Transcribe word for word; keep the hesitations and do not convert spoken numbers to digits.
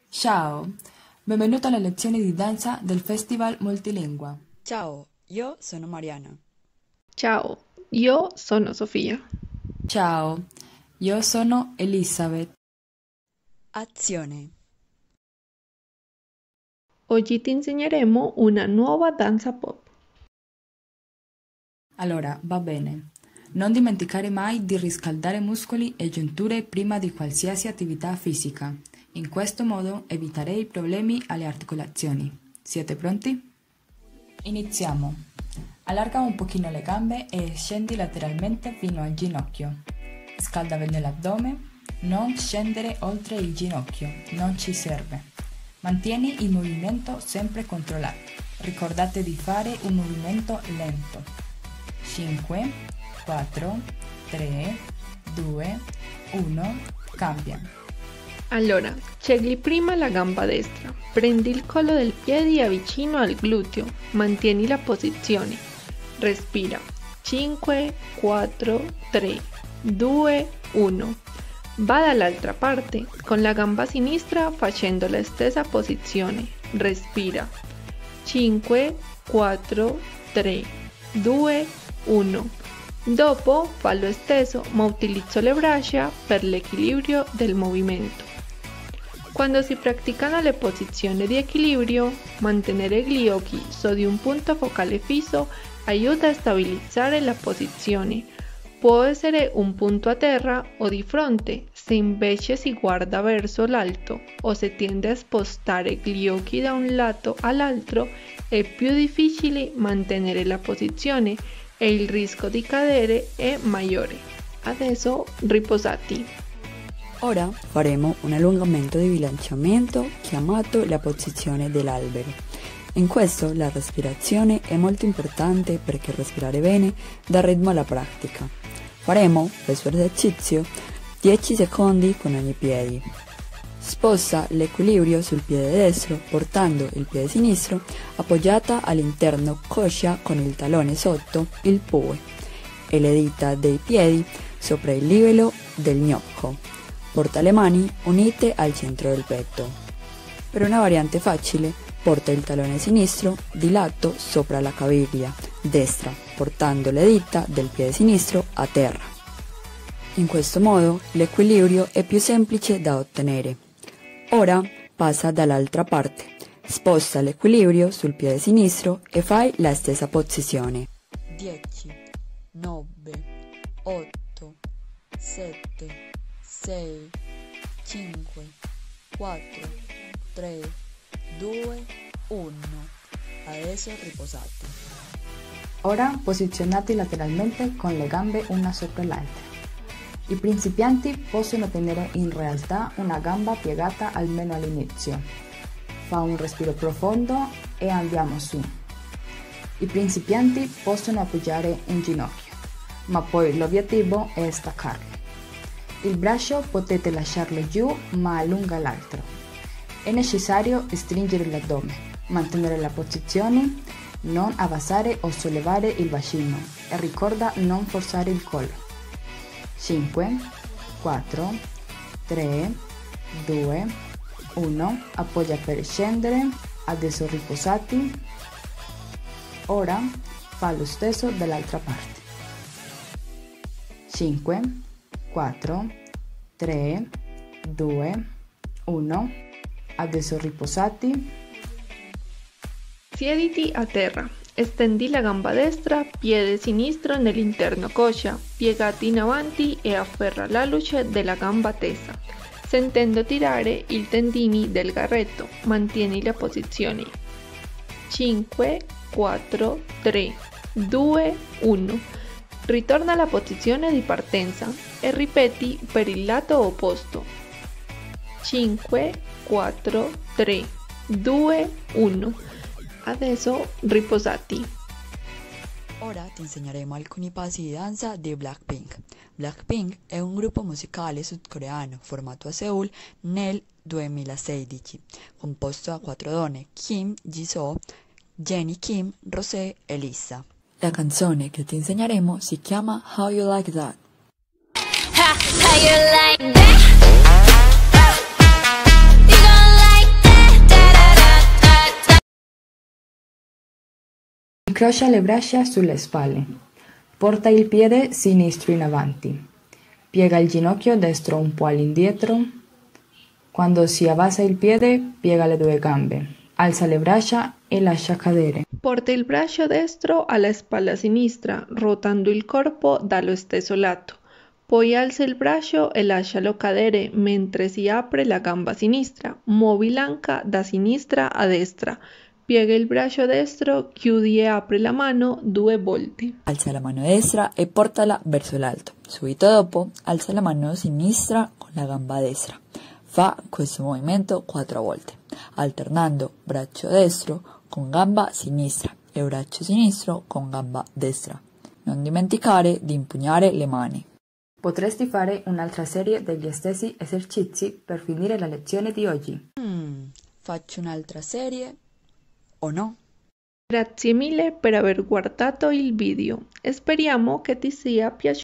Ciao, benvenuto alle lezioni di danza del Festival Multilingua. Ciao, io sono Mariana. Ciao, io sono Sofia. Ciao, io sono Elizabeth. Azione. Oggi ti insegneremo una nuova danza pop. Allora, va bene. Non dimenticare mai di riscaldare muscoli e giunture prima di qualsiasi attività fisica. In questo modo eviterei problemi alle articolazioni. Siete pronti? Iniziamo. Allarga un pochino le gambe e scendi lateralmente fino al ginocchio. Scalda bene l'addome. Non scendere oltre il ginocchio, non ci serve. Mantieni il movimento sempre controllato. Ricordate di fare un movimento lento. cinque, quattro, tre, due, uno, cambia. Allora, scegli prima la gamba destra, prendi il collo del piede avvicino al gluteo, mantieni la posizione, respira, cinque, quattro, tre, due, uno. Va dall'altra parte, con la gamba sinistra facendo la stessa posizione, respira, cinque, quattro, tre, due, uno. Dopo fallo stesso, ma utilizzo le braccia per l'equilibrio del movimento. Quando si praticano le posizioni di equilibrio, mantenere gli occhi su di un punto focale fisso aiuta a stabilizzare la posizione. Può essere un punto a terra o di fronte, se invece si guarda verso l'alto o se tende a spostare gli occhi da un lato all'altro, è più difficile mantenere la posizione e il rischio di cadere è maggiore. Adesso riposati. Ora faremo un allungamento di bilanciamento chiamato la posizione dell'albero. In questo la respirazione è molto importante perché respirare bene dà ritmo alla pratica. Faremo questo esercizio dieci secondi con ogni piede. Sposta l'equilibrio sul piede destro portando il piede sinistro appoggiata all'interno coscia con il tallone sotto il pue e le dita dei piedi sopra il livello del gnocco. Porta le mani unite al centro del petto. Per una variante facile, porta il tallone sinistro di lato sopra la caviglia destra, portando le dita del piede sinistro a terra. In questo modo l'equilibrio è più semplice da ottenere. Ora passa dall'altra parte. Sposta l'equilibrio sul piede sinistro e fai la stessa posizione. dieci, nove, otto, sette, sei, cinque, quattro, tre, due, uno. Adesso riposate. Ora posizionati lateralmente con le gambe una sopra l'altra. I principianti possono tenere in realtà una gamba piegata almeno all'inizio. Fa un respiro profondo e andiamo su. I principianti possono appoggiare un ginocchio, ma poi l'obiettivo è staccarlo. Il braccio potete lasciarlo giù, ma allunga l'altro. È necessario stringere l'addome, mantenere la posizione, non abbassare o sollevare il bacino e ricorda non forzare il collo. cinque, quattro, tre, due, uno. Appoggia per scendere. Adesso riposati. Ora fa lo stesso dall'altra parte. cinque, quattro, tre, due, uno. Adesso riposati. Siediti a terra. Stendi la gamba destra, piede sinistro nell'interno coscia, piegati in avanti e afferra la luce della gamba tesa. Sentendo tirare i tendini del garretto, mantieni la posizione. cinque, quattro, tre, due, uno. Ritorna alla posizione di partenza e ripeti per il lato opposto. cinque, quattro, tre, due, uno. Adesso riposati. Ora ti insegneremo alcuni passi di danza di Blackpink. Blackpink è un gruppo musicale sudcoreano formato a Seoul nel duemilasedici, composto da quattro donne: Kim, Jisoo, Jennie Kim, Rosé e Lisa. La canzone che ti insegneremo si chiama How You Like That. How, how you like that? You gonna like Incrocia le braccia sulle spalle. Porta il piede sinistro in avanti. Piega il ginocchio destro un po' all'indietro. Quando si abbassa il piede, piega le due gambe. Alza le braccia e lascia cadere. Porta il braccio destro alla spalla sinistra, rotando il corpo dallo stesso lato. Poi alza il braccio e lascialo cadere mentre si apre la gamba sinistra. Muovi l'anca da sinistra a destra. Piega il braccio destro, chiudi e apri la mano due volte. Alza la mano destra e portala verso l'alto. Subito dopo, alza la mano sinistra con la gamba destra. Fa questo movimento quattro volte, alternando braccio destro con gamba sinistra e braccio sinistro con gamba destra. Non dimenticare di impugnare le mani. Potresti fare un'altra serie degli stessi esercizi per finire la lezione di oggi. Mm, faccio un'altra serie o no? Grazie mille per aver guardato il video. Speriamo che ti sia piaciuto.